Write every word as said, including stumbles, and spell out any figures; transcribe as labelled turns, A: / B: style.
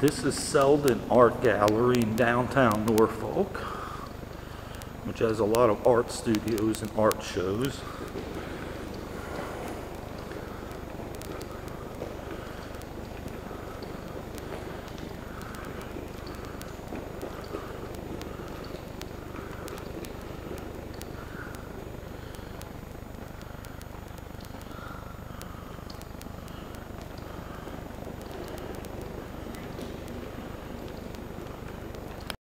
A: This is Selden Art Gallery in downtown Norfolk, which has a lot of art studios and art shows.